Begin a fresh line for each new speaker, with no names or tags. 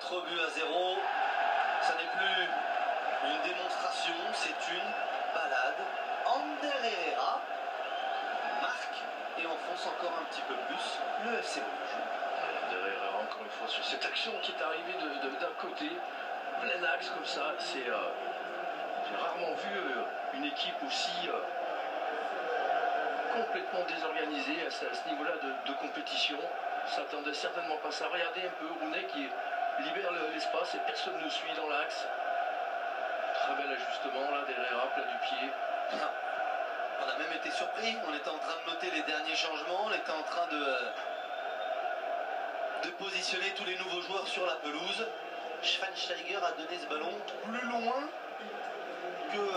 4-0. Ça n'est plus une démonstration, c'est une balade. Ander Herrera marque et enfonce encore un petit peu plus le FC Bruges.
Ander Herrera encore une fois sur cette action qui est arrivée d'un côté, plein axe comme ça. J'ai rarement vu une équipe aussi complètement désorganisée à ce niveau-là de compétition. S'attendait certainement pas ça. Regardez un peu Rounet qui libère l'espace et personne ne suit dans l'axe. Très bel ajustement là d'Herrera, plat du pied.
On a même été surpris, on était en train de noter les derniers changements, on était en train de positionner tous les nouveaux joueurs sur la pelouse. Schweinsteiger a donné ce ballon plus loin que